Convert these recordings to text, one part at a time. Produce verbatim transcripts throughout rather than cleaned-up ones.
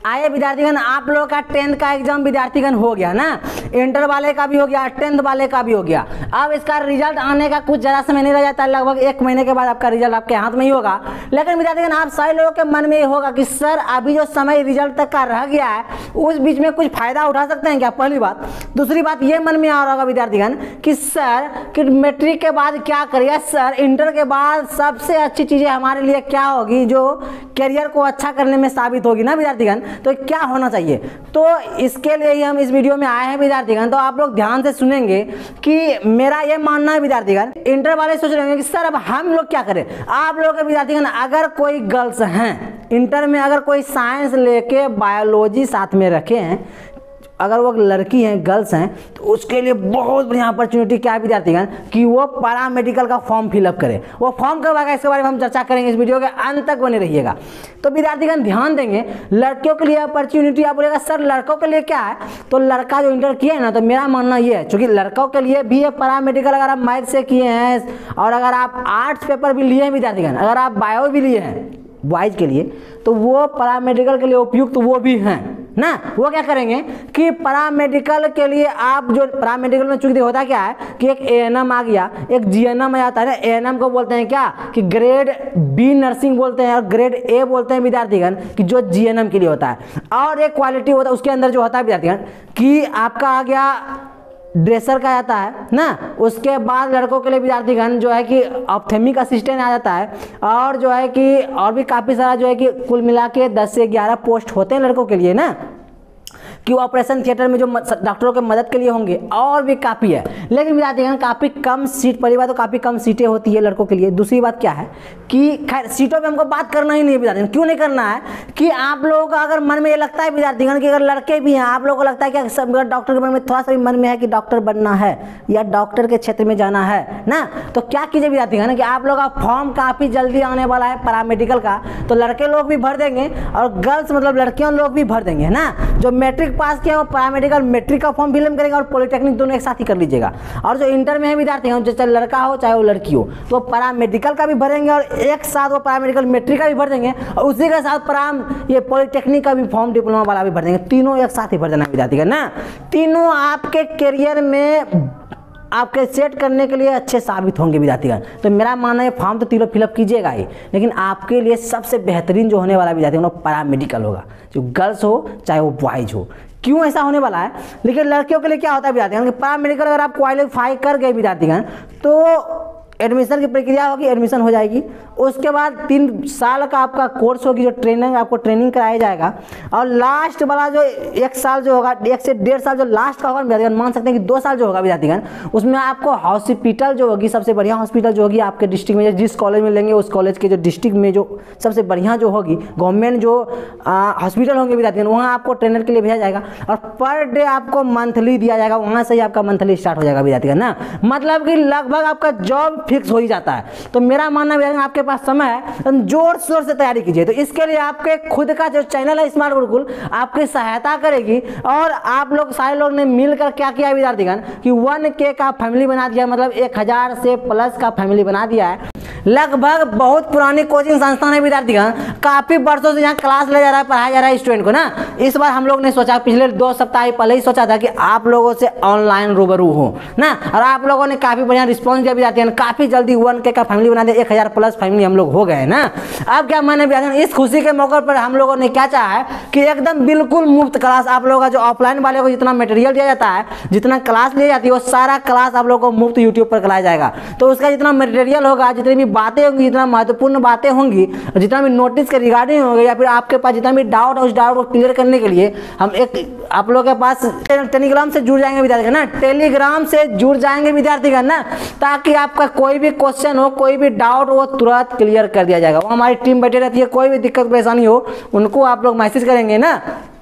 आइए विद्यार्थीगण, आप लोगों का टेंथ का एग्जाम विद्यार्थीगण हो गया ना, इंटर वाले का भी हो गया, टेंथ वाले का भी हो गया। अब इसका रिजल्ट आने का कुछ ज़्यादा समय नहीं रह जाता, लगभग एक महीने के बाद आपका रिजल्ट आपके हाथ में ही होगा। लेकिन विद्यार्थीगण, आप सारे लोगों के मन में ये होगा कि सर अभी जो समय रिजल्ट तक का रह गया है उस बीच में कुछ फायदा उठा सकते हैं क्या, पहली बात। दूसरी बात ये मन में आ रहा होगा विद्यार्थीगण कि सर कि मैट्रिक के बाद क्या करिए, सर इंटर के बाद सबसे अच्छी चीज़ें हमारे लिए क्या होगी जो करियर को अच्छा करने में साबित होगी ना विद्यार्थीगण, तो क्या होना चाहिए। तो इसके लिए ही हम इस वीडियो में आए हैं विद्यार्थीगण। तो आप लोग ध्यान से सुनेंगे कि मेरा ये मानना है विद्यार्थीगण, इंटर वाले सोच रहे होंगे कि सर अब हम लोग क्या करें। आप लोग के विद्यार्थीगण अगर कोई गर्ल्स हैं इंटर में, अगर कोई साइंस लेके बायोलॉजी साथ में रखे हैं, अगर वो लड़की हैं गर्ल्स हैं, तो उसके लिए बहुत बढ़िया अपॉर्चुनिटी क्या है विद्यार्थीगण कि वो पैरा मेडिकल का फॉर्म फिलअप करे। वो फॉर्म कब आएगा इसके बारे में हम चर्चा करेंगे, इस वीडियो के अंत तक बने रहिएगा। तो विद्यार्थीगण ध्यान देंगे, लड़कियों के लिए अपॉर्चुनिटी। आप बोलेगा सर लड़कों के लिए क्या है, तो लड़का जो इंटर किए ना, तो मेरा मानना ये है चूँकि लड़कों के लिए भी है पैरा मेडिकल, अगर आप मैथ से किए हैं और अगर आप आर्ट्स पेपर भी लिए हैं विद्यार्थीगण, अगर आप बायो भी लिए हैं बॉयज के लिए, तो वो पैरा मेडिकल के लिए उपयुक्त तो वो भी हैं ना। वो क्या करेंगे कि पैरा मेडिकल के लिए आप जो पैरा मेडिकल में चूंकि होता क्या है कि एक ए एन एम आ गया, एक जी एन एम आ जाता है ना। ए एन एम को बोलते हैं क्या कि ग्रेड बी नर्सिंग बोलते हैं, और ग्रेड ए बोलते हैं विद्यार्थीगण कि जो जी एन एम के लिए होता है। और एक क्वालिटी होता है उसके अंदर जो होता है विद्यार्थीगण कि आपका आ गया ड्रेसर का आता है ना। उसके बाद लड़कों के लिए विद्यार्थीगण जो है कि ऑप्थेमिक असिस्टेंट आ जाता है, और जो है कि और भी काफ़ी सारा जो है कि कुल मिला के दस से ग्यारह पोस्ट होते हैं लड़कों के लिए ना, कि ऑपरेशन थिएटर में जो डॉक्टरों के मदद के लिए होंगे, और भी काफ़ी है। लेकिन विद्यार्थीगण काफ़ी कम सीट, पहली बात तो काफ़ी कम सीटें होती है लड़कों के लिए। दूसरी बात क्या है कि खैर सीटों पे हमको बात करना ही नहीं है विद्यार्थीगण। क्यों नहीं करना है कि आप लोगों का अगर मन में ये लगता है विद्यार्थीगण कि अगर लड़के भी हैं, आप लोगों को लगता है कि सब डॉक्टर के मन में थोड़ा सा भी मन में है कि डॉक्टर बनना है या डॉक्टर के क्षेत्र में जाना है ना, तो क्या कीजिए विद्यार्थीगण कि आप लोग का फॉर्म काफ़ी जल्दी आने वाला है पैरामेडिकल का, तो लड़के लोग भी भर देंगे और गर्ल्स मतलब लड़कियों लोग भी भर देंगे ना। जो मैट्रिक पास किया वो पैरामेडिकल मैट्रिक का फॉर्म फिल करेंगे और पॉलिटेक्निक दोनों एक साथ ही कर लीजिएगा। और जो इंटर में है विद्यार्थी हैं, चाहे लड़का हो चाहे वो लड़की हो, तो पैरामेडिकल का भी भरेंगे और एक साथ वो पैरामेडिकल मैट्रिक का भी भर देंगे, और उसी के साथ पैराम ये पॉलिटेक्निक का भी फॉर्म डिप्लोमा वाला भी भर देंगे। तीनों एक साथ ही भर देना विद्यार्थी का ना। तीनों आपके करियर में आपके सेट करने के लिए अच्छे साबित होंगे विद्यार्थीगण। तो मेरा मानना है फॉर्म तो तीनों फिलअप कीजिएगा ही, लेकिन आपके लिए सबसे बेहतरीन जो होने वाला विद्यार्थी वो पैरामेडिकल होगा, जो गर्ल्स हो चाहे वो बॉयज हो। क्यों ऐसा होने वाला है, लेकिन लड़कियों के लिए क्या होता है विद्यार्थीगण, पैरामेडिकल अगर आप क्वालिफाई कर गए विद्यार्थीगण तो एडमिशन की प्रक्रिया होगी, एडमिशन हो जाएगी। उसके बाद तीन साल का आपका कोर्स होगी, जो ट्रेनिंग आपको ट्रेनिंग कराया जाएगा, और लास्ट वाला जो एक साल जो होगा, एक से डेढ़ साल जो लास्ट का होगा विद्यार्थीगण, मान सकते हैं कि दो साल जो होगा विद्यार्थीगण, उसमें आपको हॉस्पिटल जो होगी, सबसे बढ़िया हॉस्पिटल जो होगी आपके डिस्ट्रिक्ट में, जिस कॉलेज में लेंगे उस कॉलेज के जो डिस्ट्रिक्ट में जो सबसे बढ़िया जो होगी गवर्नमेंट जो हॉस्पिटल होंगे विद्यार्थीगण, वहाँ आपको ट्रेनर के लिए भेजा जाएगा और पर डे आपको मंथली दिया जाएगा। वहाँ से ही आपका मंथली स्टार्ट हो जाएगा विद्यार्थीगण ना, मतलब कि लगभग आपका जॉब फिक्स हो ही जाता है। तो मेरा मानना है आपके पास समय है तो जोर शोर से तैयारी कीजिए। तो इसके लिए आपके खुद का जो चैनल है स्मार्ट गुरुकुल आपकी सहायता करेगी, और आप लोग सारे लोग ने मिलकर क्या किया विद्यार्थीगण कि वन के का फैमिली बना दिया, मतलब एक हजार से प्लस का फैमिली बना दिया है। लगभग बहुत पुरानी कोचिंग संस्थान है विद्यार्थीगण, काफी वर्षों से यहाँ क्लास ले जा रहा है, पढ़ाया जा रहा है स्टूडेंट को ना। इस बार हम लोग ने सोचा, पिछले दो सप्ताह पहले ही सोचा था कि आप लोगों से ऑनलाइन रूबरू हो ना, और आप लोगों ने काफी बढ़िया रिस्पॉन्स दिया विद्यार्थीगण, काफी जल्दी वन के का फैमिली बना दिया, एक हजार प्लस फैमिली हम लोग हो गए ना। अब क्या मैंने विद्यार्थीगण इस खुशी के मौके पर हम लोगों ने क्या चाहा है कि एकदम बिल्कुल मुफ्त क्लास आप लोगों का, जो ऑफलाइन वाले को जितना मटेरियल दिया जाता है, जितना क्लास ली जाती है, वो सारा क्लास आप लोगों को मुफ्त यूट्यूब पर कराया जाएगा। तो उसका जितना मटेरियल होगा, जितनी भी बातें होंगी, जितना महत्वपूर्ण बातें होंगी, जितना भी नोटिस के रिगार्डिंग होगा, या फिर आपके पास जितना भी डाउट है उस डाउट को क्लियर करने के लिए हम एक आप लोगों के पास टेलीग्राम से जुड़ जाएंगे विद्यार्थीगण ना, टेलीग्राम से जुड़ जाएंगे विद्यार्थीगण ना, ताकि आपका कोई भी क्वेश्चन हो, कोई भी डाउट हो, तुरंत क्लियर कर दिया जाएगा। वो हमारी टीम बैठी रहती है, कोई भी दिक्कत परेशानी हो उनको आप लोग मैसेज करेंगे ना।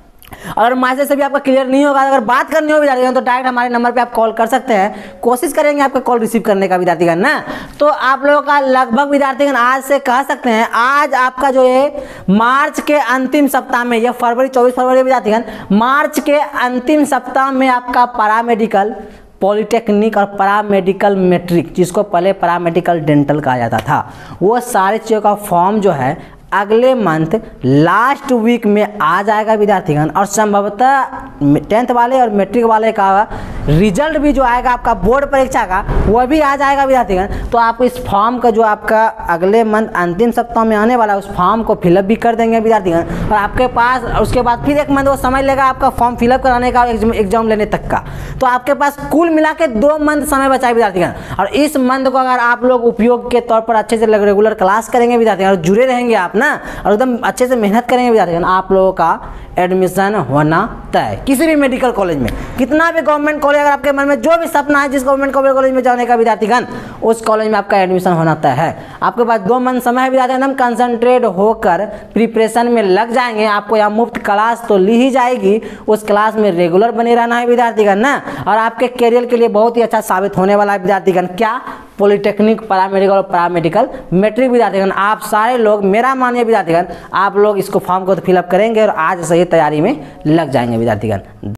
अगर मैसेज से भी आपका क्लियर नहीं होगा, अगर बात करनी हो विद्यार्थीगण, तो डायरेक्ट हमारे नंबर पे आप कॉल कर सकते हैं, कोशिश करेंगे आपका कॉल रिसीव करने का विद्यार्थीगण ना। तो आप लोगों का लगभग विद्यार्थीगण आज से कह सकते हैं, आज आपका जो है मार्च के अंतिम सप्ताह में, यह फरवरी चौबीस फरवरी विद्यार्थीगण, मार्च के अंतिम सप्ताह में आपका पैरामेडिकल, पॉलिटेक्निक और पैरामेडिकल मैट्रिक, जिसको पहले पैरामेडिकल डेंटल कहा जाता था, वो सारे चीज़ों का फॉर्म जो है अगले मंथ लास्ट वीक में आ जाएगा विद्यार्थीगण। और संभवतः टेंथ वाले और मैट्रिक वाले का रिजल्ट भी जो आएगा आपका बोर्ड परीक्षा का वह भी आ जाएगा विद्यार्थीगण। तो आप इस फॉर्म का जो आपका अगले मंथ अंतिम सप्ताह में आने वाला है उस फॉर्म को फिलअप भी कर देंगे विद्यार्थीगण। और आपके पास उसके बाद फिर एक मंथ वो समय लेगा आपका फॉर्म फिलअप कराने का, एग्जाम लेने तक का। तो आपके पास कुल मिला के दो मंथ समय बचा है विद्यार्थीगण। और इस मंथ को अगर आप लोग उपयोग के तौर पर अच्छे से रेगुलर क्लास करेंगे विद्यार्थीगण और जुड़े रहेंगे आप ना, और एकदम अच्छे से मेहनत करेंगे विद्यार्थीगण, आप लोगों का एडमिशन होना तय किसी भी मेडिकल कॉलेज में। कितना भी गवर्नमेंट कॉलेज अगर आपके मन में जो भी सपना है जिस गवर्नमेंट कॉलेज में जाने का विद्यार्थीगण, उस कॉलेज में आपका एडमिशन होना तय है। आपके पास दो मंथ समय है विद्यार्थीगण, हम कंसंट्रेट होकर प्रिपरेशन में लग जाएंगे। आपको यहाँ मुफ्त क्लास तो ली ही जाएगी, उस क्लास में रेगुलर बने रहना है विद्यार्थीगण ना। और आपके करियर के लिए बहुत ही अच्छा साबित होने वाला है विद्यार्थीगण। क्या? पॉलिटेक्निक, पैरामेडिकल और पैरामेडिकल मैट्रिक विद्यार्थीगण। आप सारे लोग, मेरा मानिए विद्यार्थीगण, आप लोग इसको फॉर्म को तो फिलअप करेंगे और आज से ही तैयारी में लग जाएंगे विद्यार्थीगण।